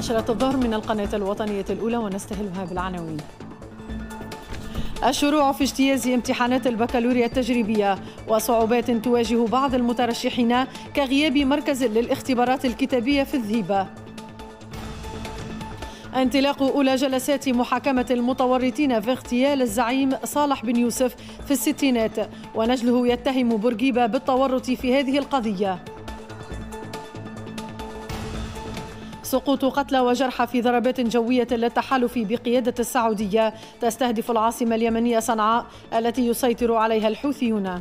نشرة الظهر من القناة الوطنية الأولى ونستهلها بالعناوين. الشروع في اجتياز امتحانات البكالوريا التجريبية وصعوبات تواجه بعض المترشحين كغياب مركز للاختبارات الكتابية في الذهيبة. انطلاق أولى جلسات محاكمة المتورطين في اغتيال الزعيم صالح بن يوسف في الستينات ونجله يتهم بورقيبة بالتورط في هذه القضية. سقوط قتلى وجرحى في ضربات جوية للتحالف بقيادة السعودية تستهدف العاصمة اليمنية صنعاء التي يسيطر عليها الحوثيون.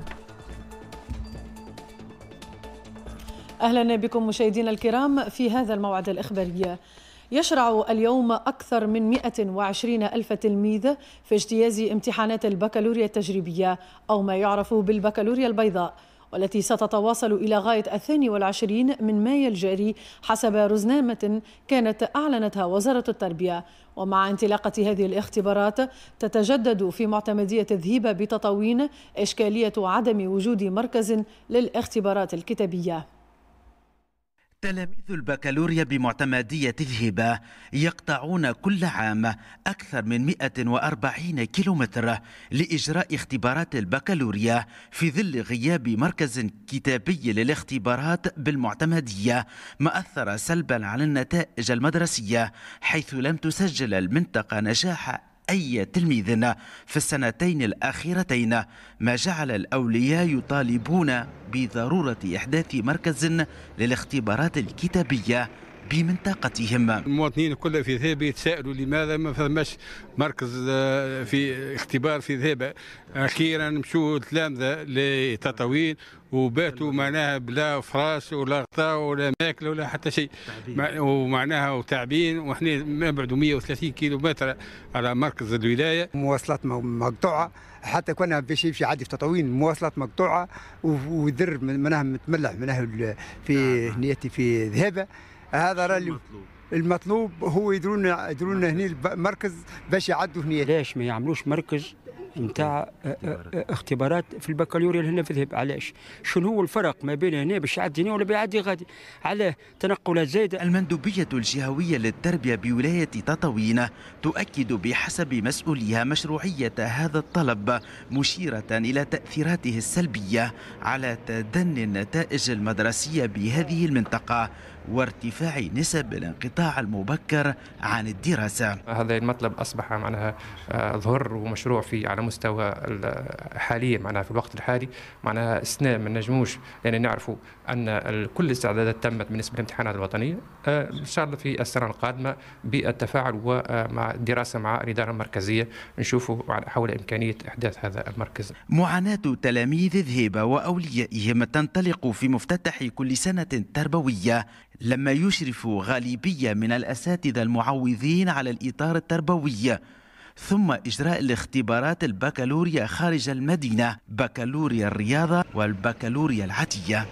أهلا بكم مشاهدينا الكرام في هذا الموعد الإخباري. يشرع اليوم أكثر من 120 ألف تلميذ في اجتياز امتحانات البكالوريا التجريبية أو ما يعرف بالبكالوريا البيضاء، والتي ستتواصل إلى غاية 22 من مايو الجاري حسب رزنامة كانت أعلنتها وزارة التربية. ومع انطلاقة هذه الاختبارات تتجدد في معتمدية ذهيبة بتطاوين إشكالية عدم وجود مركز للاختبارات الكتابية. تلاميذ البكالوريا بمعتمدية ذهيبة يقطعون كل عام أكثر من 140 كيلومتر لإجراء اختبارات البكالوريا في ظل غياب مركز كتابي للاختبارات بالمعتمدية، ما أثر سلبا على النتائج المدرسية، حيث لم تسجل المنطقة نجاح أي تلميذ في السنتين الأخيرتين، ما جعل الأولياء يطالبون بضرورة إحداث مركز للاختبارات الكتابية بمنطقتهم. المواطنين كلها في ذهيبة يتساءلوا لماذا ما فماش مركز في اختبار في ذهيبة. أخيرا مشوا تلامذة لتطاوين وباتوا معناها بلا فراش ولا غطاء ولا ماكله ولا حتى شيء، ومعناها وتعبين، وإحنا نبعدوا 130 كيلومتر على مركز الولاية. مواصلات مقطوعة، حتى كنا باش يمشي يعدي في تطاوين مواصلات مقطوعة ويذر منها متملح منها في نيتي في ذهيبة. هذا راه المطلوب هو يدرونا هنا مركز باش يعدوا هنا. ليش ما يعملوش مركز نتاع اختبارات في البكالوريا هنا في ذهب؟ علاش؟ شنو هو الفرق ما بين هنا باش يعدي هنا ولا بيعدي غادي؟ علاه تنقلات زايده؟ المندوبيه الجهويه للتربيه بولايه تطاوين تؤكد بحسب مسؤوليها مشروعيه هذا الطلب، مشيره الى تاثيراته السلبيه على تدني النتائج المدرسيه بهذه المنطقه وارتفاع نسب الانقطاع المبكر عن الدراسة. هذا المطلب أصبح معناها ظهر ومشروع في على مستوى حاليا، معناها في الوقت الحالي معناها السنة ما نجموش، لأن نعرفوا أن كل الاستعدادات تمت بالنسبة للامتحانات الوطنية. إن شاء الله في السنة القادمة بالتفاعل ومع الدراسة مع الإدارة المركزية نشوفوا حول إمكانية إحداث هذا المركز. معاناة تلاميذ ذهيبة وأوليائهم تنطلق في مفتتح كل سنة تربوية، لما يشرف غالبية من الأساتذة المعوضين على الإطار التربوي، ثم إجراء الاختبارات البكالوريا خارج المدينة، بكالوريا الرياضة والبكالوريا العادية.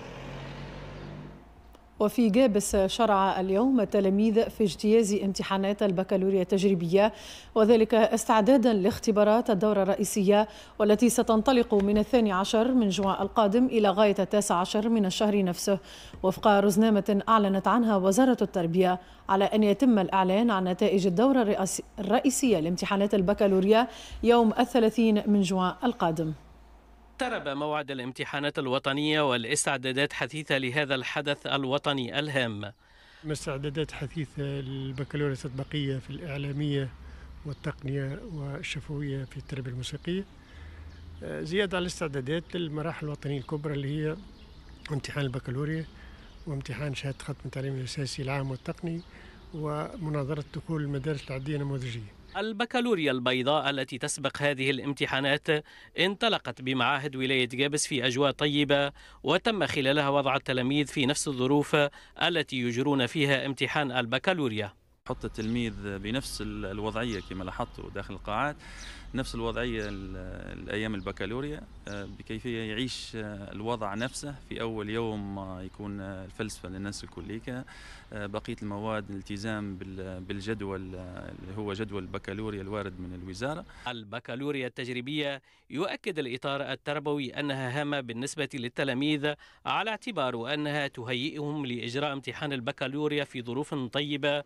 وفي جابس شرع اليوم التلاميذ في اجتياز امتحانات البكالوريا التجريبية، وذلك استعدادا لاختبارات الدورة الرئيسية والتي ستنطلق من 12 من جوان القادم إلى غاية 19 من الشهر نفسه، وفق رزنامة أعلنت عنها وزارة التربية، على أن يتم الإعلان عن نتائج الدورة الرئيسية لامتحانات البكالوريا يوم 30 من جوان القادم. اقترب موعد الامتحانات الوطنية والاستعدادات حثيثة لهذا الحدث الوطني الهام. استعدادات حثيثة للبكالوريا التطبيقية في الإعلامية والتقنية والشفوية في التربية الموسيقية، زيادة على الاستعدادات للمراحل الوطنية الكبرى اللي هي امتحان البكالوريا وامتحان شهادة ختم التعليم الأساسي العام والتقني ومناظرة دخول المدارس العادية النموذجية. البكالوريا البيضاء التي تسبق هذه الامتحانات انطلقت بمعاهد ولاية جابس في أجواء طيبة، وتم خلالها وضع التلاميذ في نفس الظروف التي يجرون فيها امتحان البكالوريا. حط التلميذ بنفس الوضعية كما لاحظتوا داخل القاعات، نفس الوضعية الأيام البكالوريا، بكيفية يعيش الوضع نفسه. في أول يوم يكون الفلسفة للناس الكلية، بقية المواد الالتزام بالجدول اللي هو جدول البكالوريا الوارد من الوزارة. البكالوريا التجريبية يؤكد الإطار التربوي أنها هامة بالنسبة للتلاميذ، على اعتبار أنها تهيئهم لإجراء امتحان البكالوريا في ظروف طيبة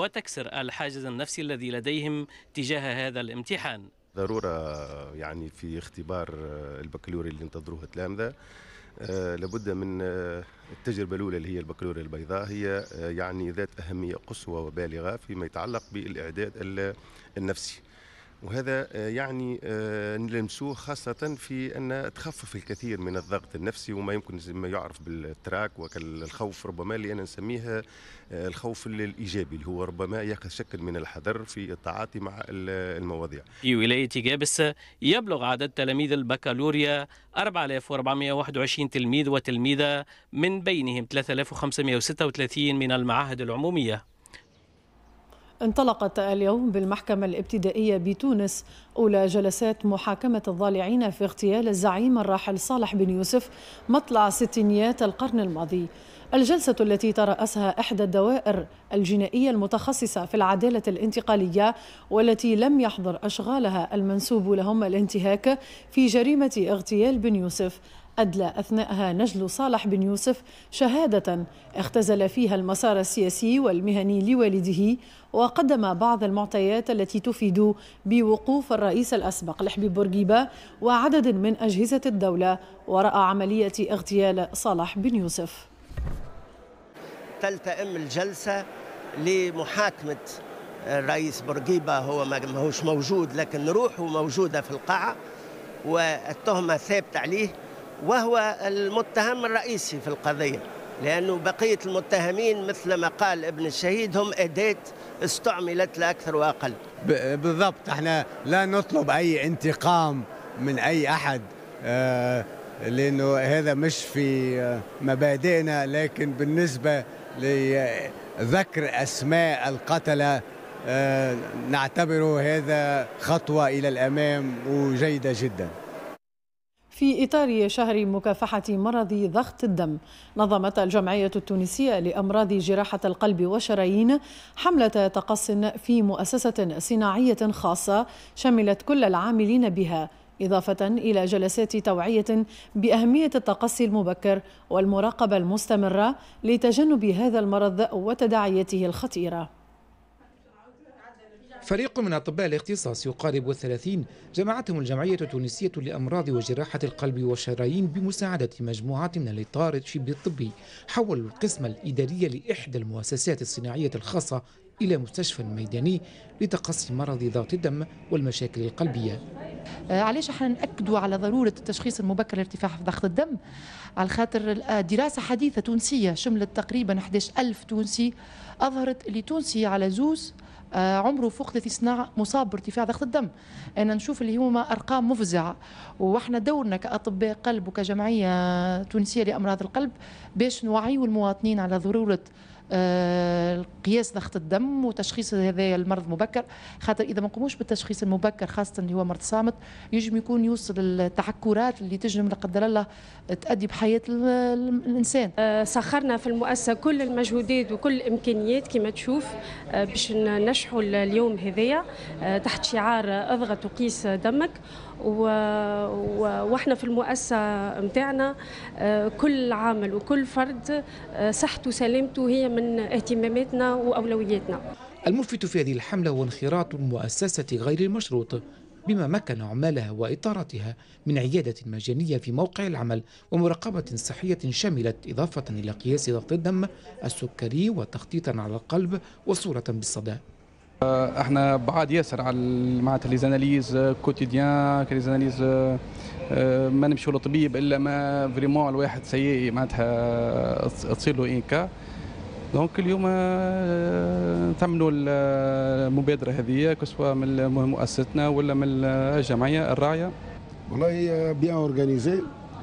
وتكسر الحاجز النفسي الذي لديهم تجاه هذا الامتحان. ضرورة يعني في اختبار البكالوريا اللي ينتظروه التلامذة لابد من التجربة الأولى اللي هي البكالوريا البيضاء، هي يعني ذات أهمية قصوى وبالغة فيما يتعلق بالإعداد النفسي، وهذا يعني نلمسوه خاصة في أن تخفف الكثير من الضغط النفسي وما يمكن ما يعرف بالتراك والخوف، ربما اللي أنا نسميه الخوف الإيجابي اللي هو ربما يشكل من الحذر في التعاطي مع المواضيع. في ولاية جابس يبلغ عدد تلاميذ البكالوريا 4421 تلميذ وتلميذة، من بينهم 3536 من المعاهد العمومية. انطلقت اليوم بالمحكمة الابتدائية بتونس أولى جلسات محاكمة الضالعين في اغتيال الزعيم الراحل صالح بن يوسف مطلع ستينيات القرن الماضي. الجلسة التي ترأسها إحدى الدوائر الجنائية المتخصصة في العدالة الانتقالية والتي لم يحضر أشغالها المنسوب لهم الانتهاك في جريمة اغتيال بن يوسف، أدلى أثناءها نجل صالح بن يوسف شهادة اختزل فيها المسار السياسي والمهني لوالده، وقدم بعض المعطيات التي تفيد بوقوف الرئيس الأسبق لحبيب بورقيبة وعدد من أجهزة الدولة وراء عملية اغتيال صالح بن يوسف. تلتئم الجلسة لمحاكمة الرئيس بورقيبة، هو ما هوش موجود لكن روحه موجودة في القاعة والتهمة ثابتة عليه، وهو المتهم الرئيسي في القضية، لأنه بقية المتهمين مثل ما قال ابن الشهيد هم أداة استعملت لا أكثر وأقل. بالضبط، احنا لا نطلب أي انتقام من أي أحد لأنه هذا مش في مبادئنا، لكن بالنسبة لذكر أسماء القتلة نعتبره هذا خطوة إلى الأمام وجيدة جدا. في إطار شهر مكافحة مرض ضغط الدم، نظمت الجمعية التونسية لأمراض جراحة القلب والشرايين حملة تقص في مؤسسة صناعية خاصة شملت كل العاملين بها، إضافة إلى جلسات توعية بأهمية التقصي المبكر والمراقبة المستمرة لتجنب هذا المرض وتداعياته الخطيرة. فريق من أطباء الاختصاص يقارب 30 جمعتهم الجمعية التونسية لأمراض وجراحة القلب والشرايين بمساعدة مجموعة من الإطار الشبه الطبي، حولوا القسم الإداري لإحدى المؤسسات الصناعية الخاصة إلى مستشفى ميداني لتقصي مرض ضغط الدم والمشاكل القلبية. علاش احنا نأكدوا على ضرورة التشخيص المبكر لارتفاع في ضغط الدم؟ على خاطر دراسة حديثة تونسية شملت تقريبا 11,000 تونسي أظهرت اللي تونسي على زوز عمره فوق 30 سنة مصاب بارتفاع ضغط الدم. أنا نشوف اللي هما أرقام مفزعة، وإحنا دورنا كأطباء قلب وكجمعية تونسية لأمراض القلب باش نوعيوا المواطنين على ضرورة قياس ضغط الدم وتشخيص هذا المرض مبكر، خاطر اذا ما نقوموش بالتشخيص المبكر خاصه اللي هو مرض صامت يجم يكون يوصل التعكرات اللي تجم لا قدر الله تؤدي بحياه الانسان. سخرنا في المؤسسه كل المجهودات وكل الامكانيات كما تشوف باش ننجحوا اليوم هذايا تحت شعار اضغط وقيس دمك، واحنا في المؤسسه نتاعنا كل عامل وكل فرد صحته وسلامته هي من اهتماماتنا واولوياتنا. الملفت في هذه الحمله هو انخراط المؤسسه غير المشروط بما مكن عمالها واطاراتها من عياده مجانيه في موقع العمل ومراقبه صحيه شملت اضافه الى قياس ضغط الدم السكري وتخطيطا على القلب وصوره بالصدى. احنا بعاد ياسر على معناتها لي زاناليز كوتيديان كليزاناليز ما نمشيو للطبيب الا ما فريمون الواحد سيء معناتها تصير له انكا. دونك اليوم تعملوا المبادره هذه كسوا من مؤسستنا ولا من الجمعيه الراعيه. والله بيان اورغانيزي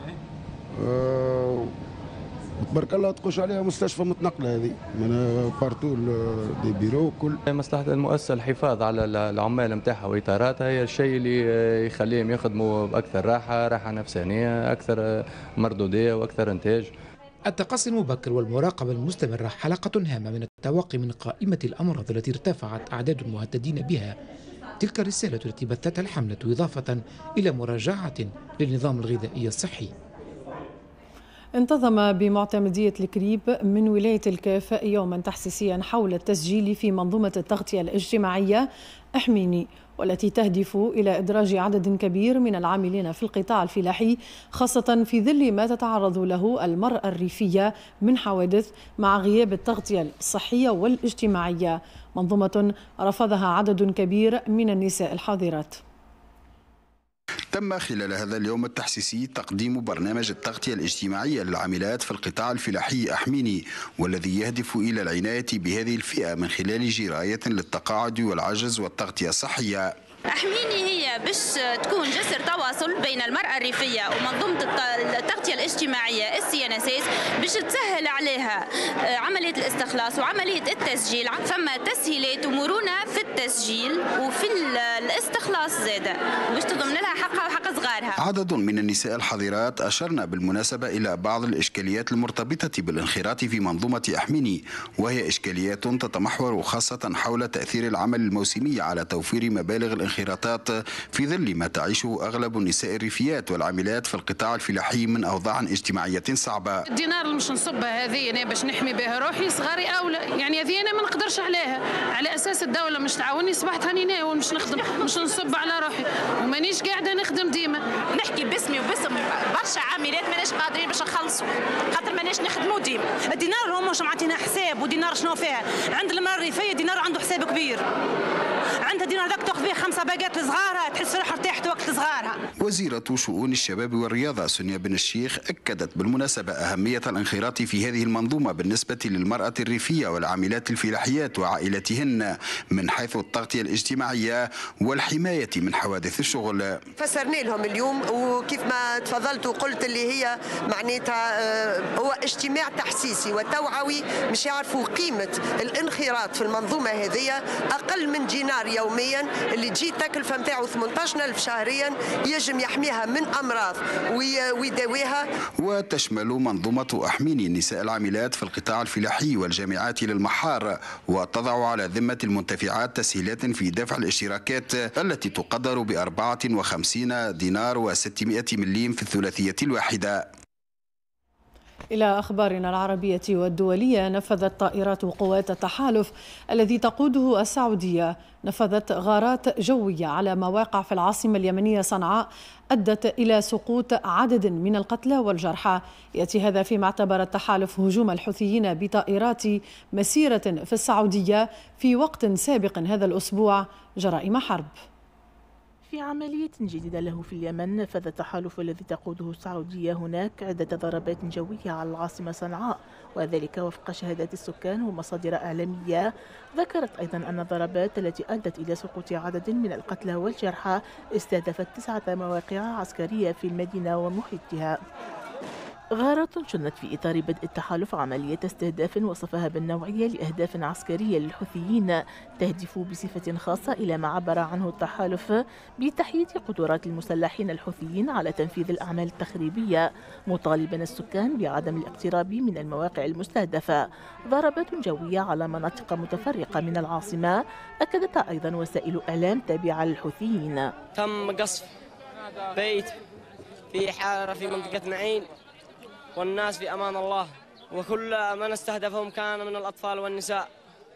تبارك الله تخش عليها مستشفى متنقله هذه من بارتو دي بيرو كل. مصلحه المؤسسه الحفاظ على العمال نتاعها واطاراتها هي الشيء اللي يخليهم يخدموا باكثر راحه نفسانيه، اكثر مردوديه واكثر انتاج. التقصي المبكر والمراقبة المستمرة حلقة هامة من التوقي من قائمة الأمراض التي ارتفعت أعداد المهددين بها. تلك الرسالة التي بثتها الحملة إضافة إلى مراجعة للنظام الغذائي الصحي. انتظم بمعتمدية الكريب من ولاية الكاف يوما تحسيسيا حول التسجيل في منظومة التغطية الاجتماعية أحميني، والتي تهدف إلى إدراج عدد كبير من العاملين في القطاع الفلاحي، خاصة في ظل ما تتعرض له المرأة الريفية من حوادث مع غياب التغطية الصحية والاجتماعية، منظومة رفضها عدد كبير من النساء الحاضرات. تم خلال هذا اليوم التحسيسي تقديم برنامج التغطية الاجتماعية للعاملات في القطاع الفلاحي أحميني، والذي يهدف إلى العناية بهذه الفئة من خلال جراية للتقاعد والعجز والتغطية الصحية. أحميني هي باش تكون جسر تواصل بين المرأة الريفية ومنظومة التغطية الاجتماعية CNSS باش تسهل عليها عملية الاستخلاص وعملية التسجيل. فما تسهيلات ومرونة في التسجيل وفي الاستخلاص زادة باش تضمن لها حقها وحق صغارها. عدد من النساء الحاضرات أشرنا بالمناسبة إلى بعض الإشكاليات المرتبطة بالانخراط في منظومة أحميني، وهي إشكاليات تتمحور خاصة حول تأثير العمل الموسمي على توفير مبالغ الانخراطات في ظل ما تعيشه أغلب النساء الريفيات والعاملات في القطاع الفلاحي من أوضاع اجتماعية صعبة. الدينار اللي مش نصبها هذه أنا باش نحمي بها روحي صغاري أولى، يعني هذه أنا ما نقدرش عليها، على أساس الدولة مش تعاوني صبحت هاني ناوي مش نخدم مش نصب على روحي ومانيش قاعدة نخدم ديما. نحكي باسمي وباسم برشا عاملات ماناش قادرين باش نخلصوا خاطر ماناش نخدموا ديما. الدينار هو مش معطينا حساب، ودينار شنو فيها؟ عند المرأة الريفية دينار عنده حساب كبير، عندها دينار ذاك تاخذ فيه 5 باقات لصغارها تحس روحها ارتاحت وقت صغارها. وزيرة شؤون الشباب والرياضة سونيا بن الشيخ أكدت بالمناسبة أهمية الانخراط في هذه المنظومة بالنسبة للمرأة الريفية والعاملات الفلاحيات وعائلتهن من حيث التغطية الاجتماعية والحماية من حوادث الشغل. فسرنا لهم اليوم وكيف ما تفضلت وقلت اللي هي معناتها هو اجتماع تحسيسي وتوعوي مش يعرفوا قيمة الانخراط في المنظومة هذه. أقل من دينار يوميا اللي تجي التكلفة نتاعو 18,000 شهريا يجم يحميها من أمراض ويداويها. وتشمل منظومة أحميني النساء العاملات في القطاع الفلاحي والجامعات للمحار، وتضع على ذمة المنتفعات تسهيلات في دفع الاشتراكات التي تقدر ب54 دينار و600 مليم في الثلاثية الواحدة. إلى أخبارنا العربية والدولية، نفذت طائرات قوات التحالف الذي تقوده السعودية غارات جوية على مواقع في العاصمة اليمنية صنعاء أدت إلى سقوط عدد من القتلى والجرحى. يأتي هذا فيما اعتبر التحالف هجوم الحوثيين بطائرات مسيرة في السعودية في وقت سابق هذا الأسبوع جرائم حرب. في عملية جديدة له في اليمن، نفذ التحالف الذي تقوده السعودية هناك عدة ضربات جوية على العاصمة صنعاء، وذلك وفق شهادات السكان ومصادر إعلامية. ذكرت أيضا أن الضربات التي أدت إلى سقوط عدد من القتلى والجرحى استهدفت 9 مواقع عسكرية في المدينة ومحيطها. غارات شنت في إطار بدء التحالف عملية استهداف وصفها بالنوعية لأهداف عسكرية للحوثيين تهدف بصفة خاصة إلى ما عبر عنه التحالف بتحييد قدرات المسلحين الحوثيين على تنفيذ الأعمال التخريبية، مطالبا السكان بعدم الاقتراب من المواقع المستهدفة. ضربات جوية على مناطق متفرقة من العاصمة أكدتها أيضا وسائل إعلام تابعة للحوثيين. تم قصف بيت في حارة في منطقة معين، والناس في أمان الله، وكل من استهدفهم كان من الأطفال والنساء.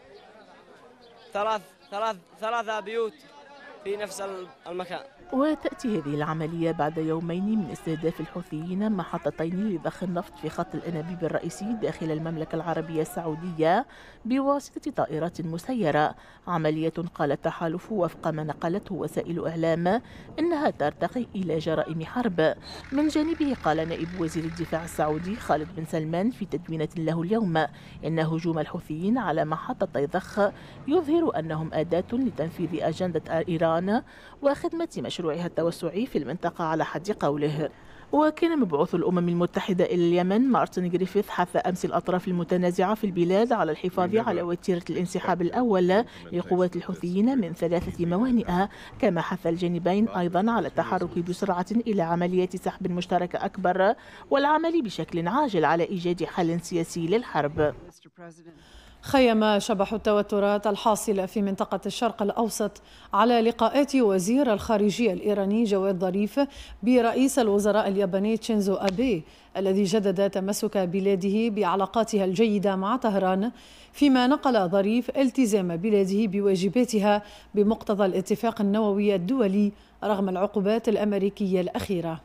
ثلاثة بيوت في نفس المكان. وتأتي هذه العملية بعد يومين من استهداف الحوثيين محطتين لضخ النفط في خط الأنابيب الرئيسي داخل المملكة العربية السعودية بواسطة طائرات مسيرة. عملية قال التحالف وفق ما نقلته وسائل إعلام إنها ترتقي إلى جرائم حرب. من جانبه قال نائب وزير الدفاع السعودي خالد بن سلمان في تدوينة له اليوم إن هجوم الحوثيين على محطتي ضخ يظهر أنهم أداة لتنفيذ أجندة إيران وخدمة مشروعها التوسعي في المنطقة على حد قوله. وكان مبعوث الأمم المتحدة إلى اليمن مارتن جريفيث حث أمس الأطراف المتنازعة في البلاد على الحفاظ على وتيرة الانسحاب الأول لقوات الحوثيين من 3 موانئ، كما حث الجانبين أيضا على التحرك بسرعة إلى عملية سحب مشتركة أكبر والعمل بشكل عاجل على إيجاد حل سياسي للحرب. خيم شبح التوترات الحاصلة في منطقة الشرق الأوسط على لقاءات وزير الخارجية الإيراني جواد ظريف برئيس الوزراء الياباني شينزو أبي الذي جدد تمسك بلاده بعلاقاتها الجيدة مع طهران، فيما نقل ظريف التزام بلاده بواجباتها بمقتضى الاتفاق النووي الدولي رغم العقوبات الأمريكية الأخيرة.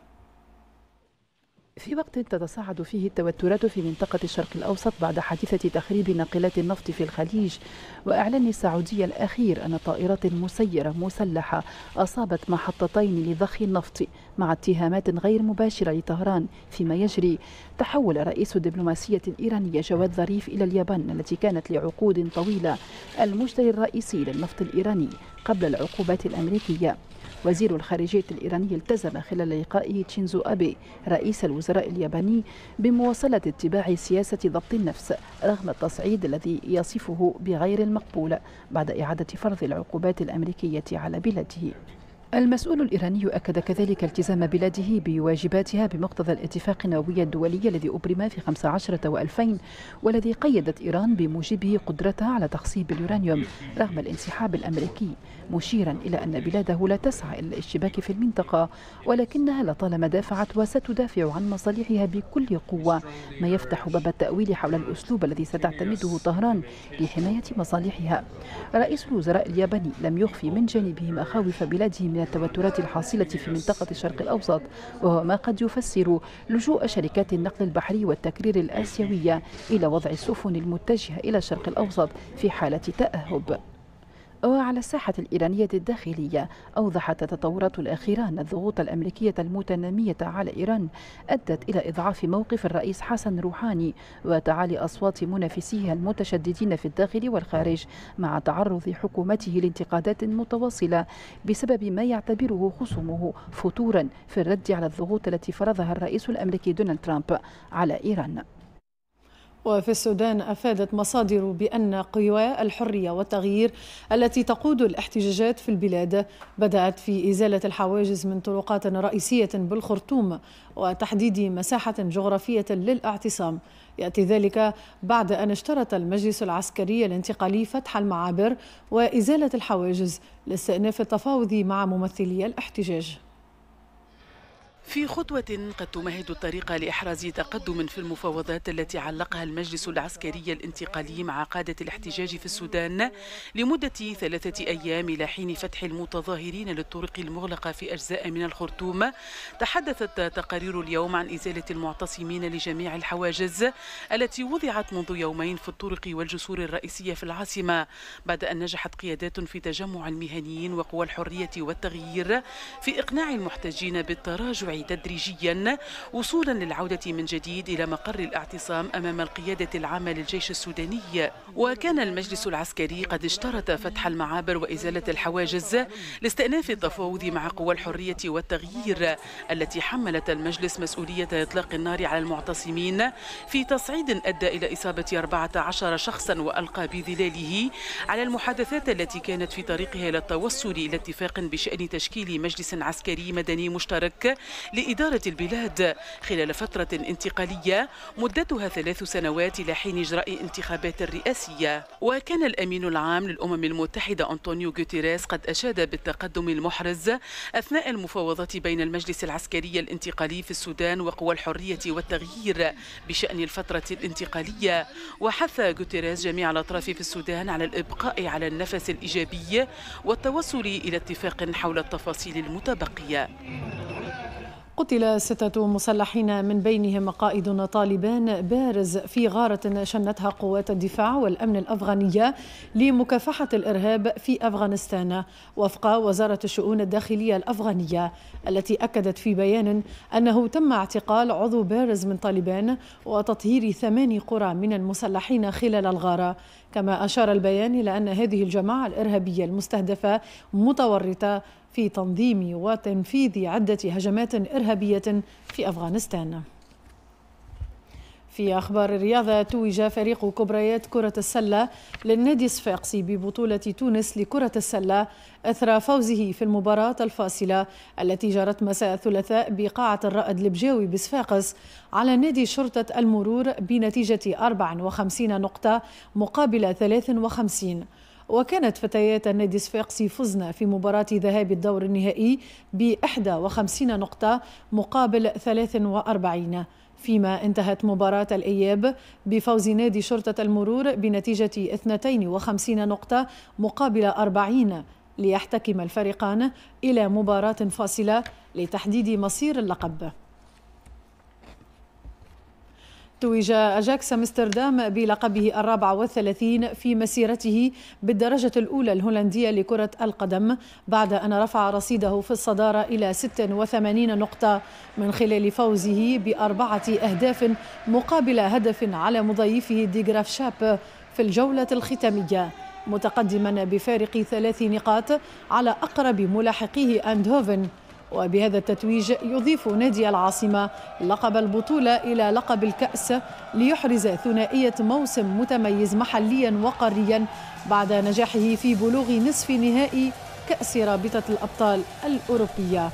في وقت تتصاعد فيه التوترات في منطقة الشرق الأوسط بعد حادثة تخريب ناقلات النفط في الخليج وإعلان السعودية الأخير أن طائرات مسيرة مسلحة أصابت محطتين لضخ النفط مع اتهامات غير مباشرة لطهران، فيما يجري تحول رئيس الدبلوماسية الإيرانية جواد ظريف إلى اليابان التي كانت لعقود طويلة المشتري الرئيسي للنفط الإيراني قبل العقوبات الأمريكية. وزير الخارجية الإيراني التزم خلال لقائه شينزو أبي رئيس الوزراء الياباني بمواصلة اتباع سياسة ضبط النفس رغم التصعيد الذي يصفه بغير المقبول بعد إعادة فرض العقوبات الأمريكية على بلاده. المسؤول الإيراني أكد كذلك التزام بلاده بواجباتها بمقتضى الاتفاق النووي الدولي الذي أبرم في 15 و2000 والذي قيدت إيران بموجبه قدرتها على تخصيب اليورانيوم رغم الانسحاب الأمريكي، مشيرا إلى أن بلاده لا تسعى إلى الاشتباك في المنطقة ولكنها لطالما دافعت وستدافع عن مصالحها بكل قوة، ما يفتح باب التأويل حول الأسلوب الذي ستعتمده طهران لحماية مصالحها. رئيس الوزراء الياباني لم يخفي من جانبه مخاوف بلاده من التوترات الحاصلة في منطقة الشرق الأوسط، وهو ما قد يفسر لجوء شركات النقل البحري والتكرير الآسيوية إلى وضع السفن المتجهة إلى الشرق الأوسط في حالة تأهب. وعلى الساحة الإيرانية الداخلية أوضحت التطورات الأخيرة أن الضغوط الأمريكية المتنامية على إيران أدت إلى إضعاف موقف الرئيس حسن روحاني وتعالي أصوات منافسيه المتشددين في الداخل والخارج مع تعرض حكومته لانتقادات متواصلة بسبب ما يعتبره خصومه فتورا في الرد على الضغوط التي فرضها الرئيس الأمريكي دونالد ترامب على إيران. وفي السودان أفادت مصادر بأن قوى الحرية والتغيير التي تقود الاحتجاجات في البلاد بدأت في إزالة الحواجز من طرقات رئيسية بالخرطوم وتحديد مساحة جغرافية للاعتصام. يأتي ذلك بعد أن اشترط المجلس العسكري الانتقالي فتح المعابر وإزالة الحواجز لاستئناف التفاوض مع ممثلي الاحتجاج. في خطوة قد تمهد الطريق لإحراز تقدم في المفاوضات التي علقها المجلس العسكري الانتقالي مع قادة الاحتجاج في السودان لمدة 3 أيام إلى حين فتح المتظاهرين للطرق المغلقة في أجزاء من الخرطوم، تحدثت تقارير اليوم عن إزالة المعتصمين لجميع الحواجز التي وضعت منذ يومين في الطرق والجسور الرئيسية في العاصمة، بعد أن نجحت قيادات في تجمع المهنيين وقوى الحرية والتغيير في إقناع المحتجين بالتراجع تدريجيا وصولا للعودة من جديد إلى مقر الاعتصام أمام القيادة العامة للجيش السوداني. وكان المجلس العسكري قد اشترط فتح المعابر وإزالة الحواجز لاستئناف التفاوض مع قوى الحرية والتغيير التي حملت المجلس مسؤولية إطلاق النار على المعتصمين في تصعيد أدى إلى إصابة 14 شخصا وألقى بظلاله على المحادثات التي كانت في طريقها إلى التوصل إلى اتفاق بشأن تشكيل مجلس عسكري مدني مشترك لإدارة البلاد خلال فترة انتقالية مدتها 3 سنوات إلى حين إجراء انتخابات رئاسية. وكان الأمين العام للأمم المتحدة أنطونيو غوتيريس قد أشاد بالتقدم المحرز أثناء المفاوضات بين المجلس العسكري الانتقالي في السودان وقوى الحرية والتغيير بشأن الفترة الانتقالية، وحث غوتيريس جميع الأطراف في السودان على الإبقاء على النفس الإيجابي والتوصل إلى اتفاق حول التفاصيل المتبقية. قتل 6 مسلحين من بينهم قائد طالبان بارز في غارة شنتها قوات الدفاع والأمن الأفغانية لمكافحة الإرهاب في أفغانستان، وفق وزارة الشؤون الداخلية الأفغانية التي أكدت في بيان أنه تم اعتقال عضو بارز من طالبان وتطهير 8 قرى من المسلحين خلال الغارة. كما أشار البيان إلى أن هذه الجماعة الإرهابية المستهدفة متورطة في تنظيم وتنفيذ عدة هجمات إرهابية في أفغانستان. في أخبار الرياضة، توج فريق كبريات كرة السلة للنادي الصفاقسي ببطولة تونس لكرة السلة أثر فوزه في المباراة الفاصلة التي جرت مساء الثلاثاء بقاعة الرائد البجاوي بصفاقس على نادي شرطة المرور بنتيجة 54 نقطة مقابل 53. وكانت فتيات النادي الصفاقسي فزن في مباراة ذهاب الدور النهائي ب51 نقطة مقابل 43، فيما انتهت مباراة الإياب بفوز نادي شرطة المرور بنتيجة 52 نقطة مقابل 40، ليحتكم الفريقان إلى مباراة فاصلة لتحديد مصير اللقب. توج أجاكس أمستردام بلقبه 34 في مسيرته بالدرجة الأولى الهولندية لكرة القدم بعد أن رفع رصيده في الصدارة إلى 86 نقطة من خلال فوزه ب4 أهداف مقابل هدف على مضيفه دي غرافشاب في الجولة الختامية، متقدما بفارق 3 نقاط على أقرب ملاحقيه أندهوفن. وبهذا التتويج يضيف نادي العاصمة لقب البطولة إلى لقب الكأس ليحرز ثنائية موسم متميز محليا وقاريا بعد نجاحه في بلوغ نصف نهائي كأس رابطة الأبطال الأوروبية.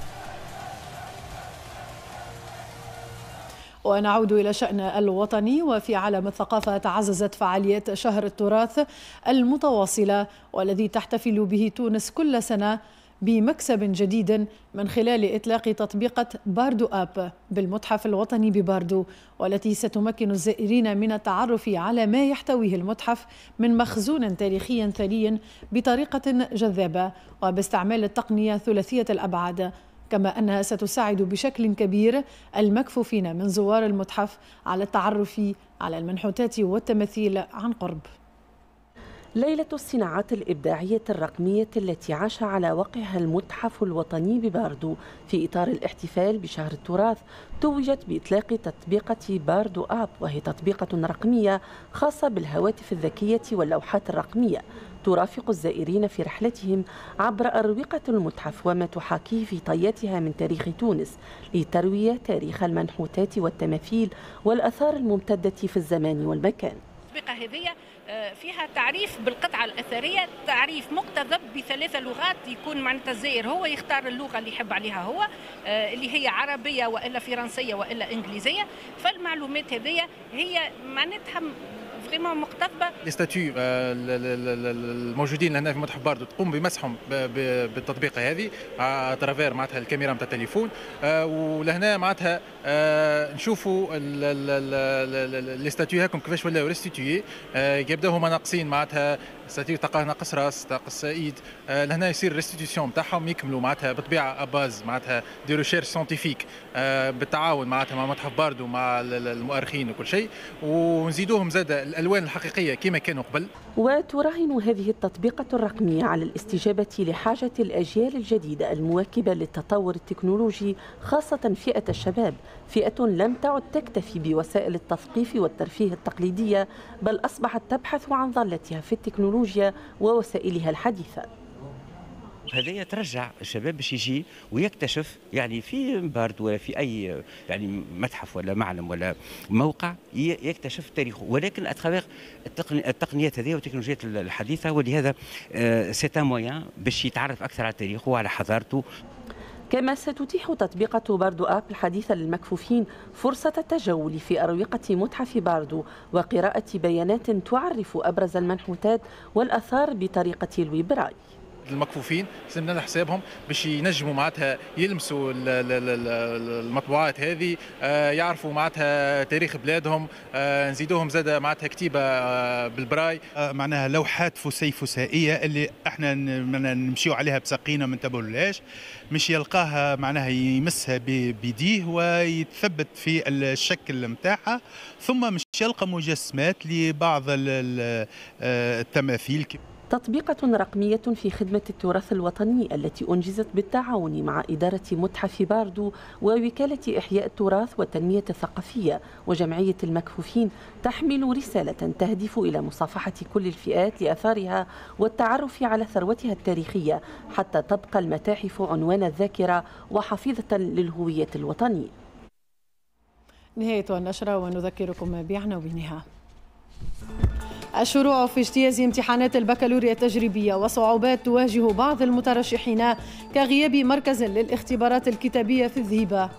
ونعود إلى شأن الوطني، وفي عالم الثقافة تعززت فعاليات شهر التراث المتواصلة والذي تحتفل به تونس كل سنة بمكسب جديد من خلال إطلاق تطبيقة باردو آب بالمتحف الوطني بباردو، والتي ستمكن الزائرين من التعرف على ما يحتويه المتحف من مخزون تاريخي ثري بطريقة جذابة وباستعمال التقنية ثلاثية الأبعاد، كما أنها ستساعد بشكل كبير المكفوفين من زوار المتحف على التعرف على المنحوتات والتماثيل عن قرب. ليلة الصناعات الإبداعية الرقمية التي عاش على وقعها المتحف الوطني بباردو في إطار الاحتفال بشهر التراث توجت بإطلاق تطبيقة باردو آب، وهي تطبيقة رقمية خاصة بالهواتف الذكية واللوحات الرقمية ترافق الزائرين في رحلتهم عبر أروقة المتحف وما تحاكيه في طياتها من تاريخ تونس لتروي تاريخ المنحوتات والتماثيل والآثار الممتدة في الزمان والمكان. التطبيقة هذه فيها تعريف بالقطعة الأثرية، تعريف مقتضب ب3 لغات، يكون معناتها الزائر هو يختار اللغة اللي يحب عليها هو، اللي هي عربية وإلا فرنسية وإلا إنجليزية. فالمعلومات هذه هي معناتها فريمون مقتضبه. الاستاتيو الموجودين هنا في متحف باردو تقوم بمسحهم بالتطبيقه هذه اترافير معناتها الكاميرا نتاع التليفون، ولهنا معناتها نشوفوا الاستاتيو هاكم كيفاش ولاو ريستيتيي، يبداو هما ناقصين معناتها استاتيو تلقاه ناقص راس ناقص ايد، لهنا يصير ريستيتيسيون نتاعهم يكملوا معناتها بطبيعه اباز معناتها دي ريشيرش ساينتيفيك بالتعاون معناتها مع متحف باردو مع المؤرخين وكل شيء، ونزيدوهم زاد الألوان الحقيقية كما كانوا قبل. وتراهن هذه التطبيقة الرقمية على الاستجابة لحاجة الأجيال الجديدة المواكبة للتطور التكنولوجي، خاصة فئة الشباب، فئة لم تعد تكتفي بوسائل التثقيف والترفيه التقليدية، بل أصبحت تبحث عن ظلتها في التكنولوجيا ووسائلها الحديثة. هذا ترجع الشباب باش يجي ويكتشف يعني في باردو ولا في اي يعني متحف ولا معلم ولا موقع يكتشف تاريخه، ولكن اترافيغ التقنيات هذه والتكنولوجيات الحديثه، ولهذا سي ان مويان باش يتعرف اكثر على تاريخه وعلى حضارته. كما ستتيح تطبيقة باردو آب الحديثة للمكفوفين فرصة التجول في أروقة متحف باردو وقراءة بيانات تعرف أبرز المنحوتات والآثار بطريقة الويبراي. المكفوفين لازم نعمل حسابهم باش ينجموا معناتها يلمسوا المطبوعات هذه، يعرفوا معناتها تاريخ بلادهم، نزيدوهم زاد معناتها كتيبه بالبراي، معناها لوحات فسيفسائيه اللي احنا نمشيو عليها بساقينا ما نتبعولهاش، مش يلقاها معناها يمسها بيديه ويتثبت في الشكل نتاعها، ثم مش يلقى مجسمات لبعض التماثيل. تطبيقة رقمية في خدمة التراث الوطني التي أنجزت بالتعاون مع إدارة متحف باردو ووكالة إحياء التراث والتنمية الثقافية وجمعية المكفوفين، تحمل رسالة تهدف إلى مصافحة كل الفئات لآثارها والتعرف على ثروتها التاريخية، حتى تبقى المتاحف عنوان الذاكرة وحفيظة للهوية الوطنية. نهاية النشرة ونذكركم بعناوينها. الشروع في اجتياز امتحانات البكالوريا التجريبية وصعوبات تواجه بعض المترشحين كغياب مركز للاختبارات الكتابية في الذهيبة.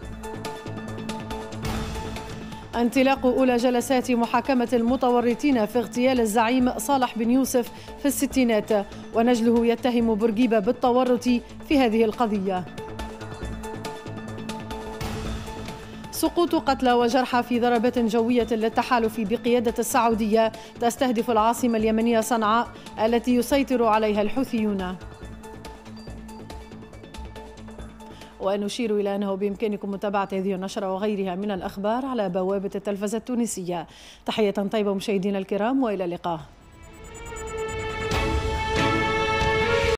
انطلاق أولى جلسات محاكمة المتورطين في اغتيال الزعيم صالح بن يوسف في الستينات، ونجله يتهم بورقيبة بالتورط في هذه القضية. سقوط قتلى وجرحى في ضربات جوية للتحالف بقيادة السعودية تستهدف العاصمة اليمنية صنعاء التي يسيطر عليها الحوثيون. ونشير إلى أنه بإمكانكم متابعة هذه النشرة وغيرها من الأخبار على بوابة التلفزة التونسية. تحية طيبة مشاهدينا الكرام وإلى اللقاء.